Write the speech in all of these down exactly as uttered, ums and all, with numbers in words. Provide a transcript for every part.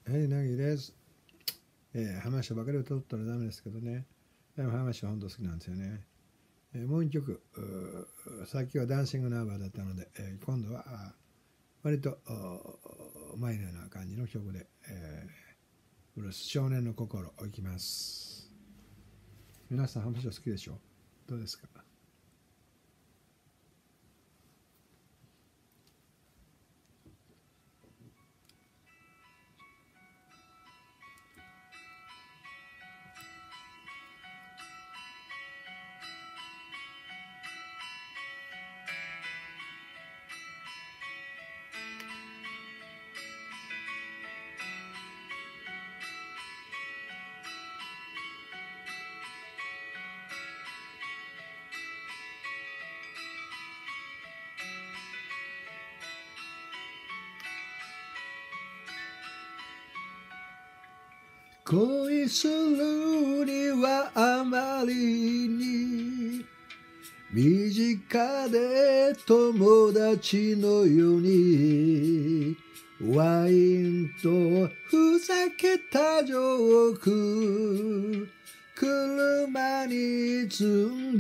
はい、なぎです。えー、話ばかりを取ったらダメですけどね。でも話は本当好きなんですよね。えー、もう一曲、さっきはダンシングナンバーだったので、えー、今度は割とマイナーな感じの曲で、えー、ブルース少年の心をいきます。皆さん話は好きでしょう？どうですか？恋するにはあまりに身近で友達のようにワインとふざけたジョーク車に積ん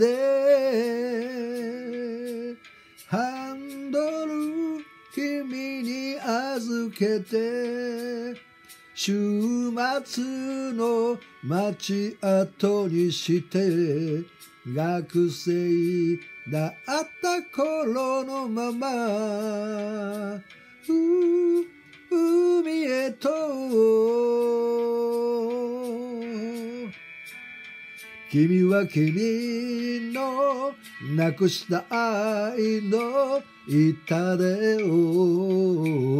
でハンドル君に預けて週末の街後にして学生だった頃のまま海へと君は君のなくした愛の痛手を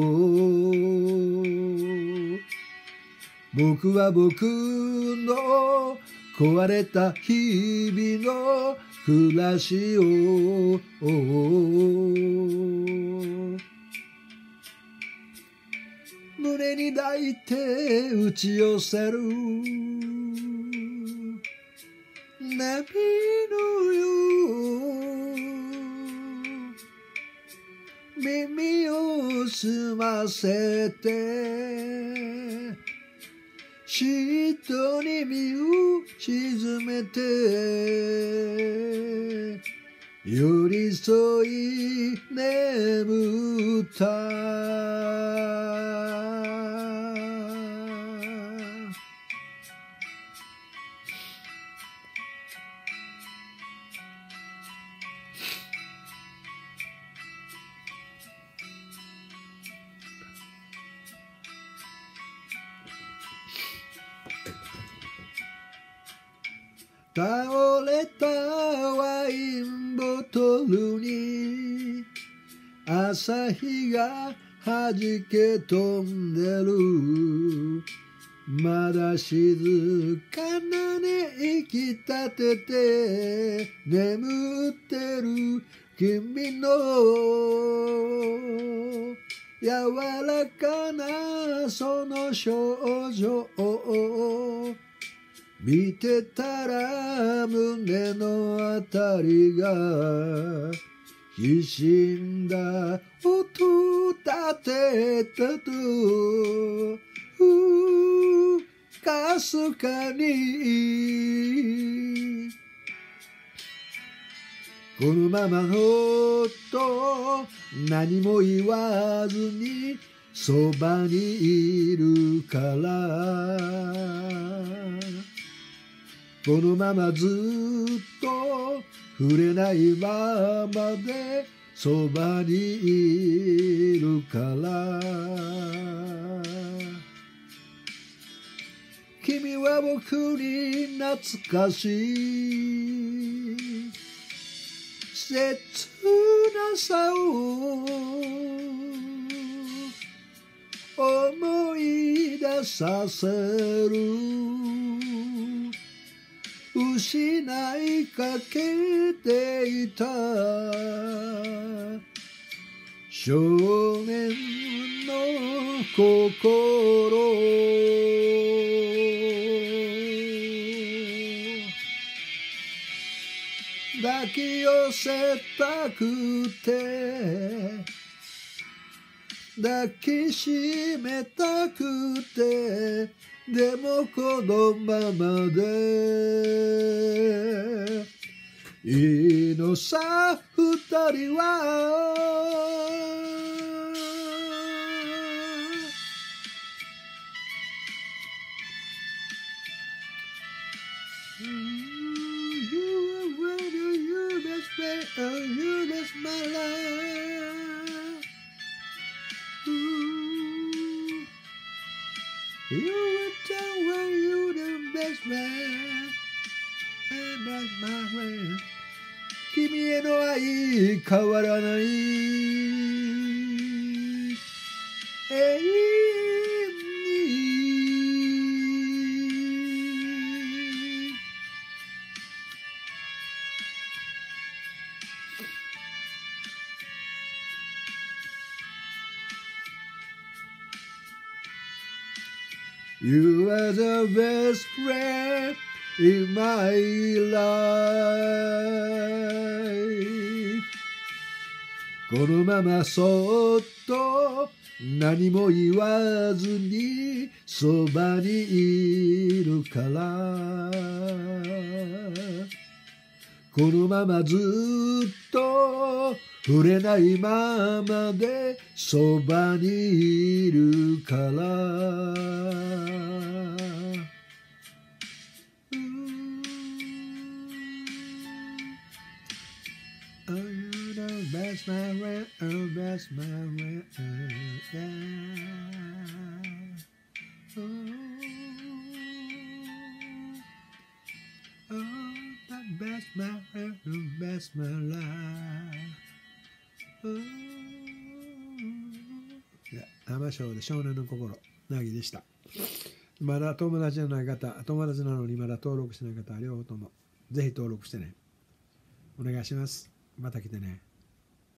僕は僕の壊れた日々の暮らしを胸に抱いて打ち寄せる波のよう耳を澄ませてシートに身を沈めて寄り添い眠った倒れたワインボトルに朝日がはじけ飛んでるまだ静かな寝息立てて眠ってる君の柔らかなその少女を見てたら胸のあたりがきしんだ音立てたとかすかにこのままほっと何も言わずにそばにいるからこのままずっと触れないままでそばにいるから君は僕に懐かしい切なさを思い出させる失いかけていた少年の心抱き寄せたくて抱きしめたくてでもこのままでいいのさ二人はOh, you that's my life. Ooh. You will tell when you the best man. And that's my friend. 君への愛変わらない。永遠に。You are the best friend in my life このままそっと何も言わずにそばにいるからこのままずっと触れないままでそばにいるから Oh, you the best my friend, oh best my friend, yeah. Oh, oh, the best my friend, the best my life. 生少で少年の心なぎでした。まだ友達のない方、友達なのにまだ登録してない方は両方ともぜひ登録してね。お願いします。また来てね。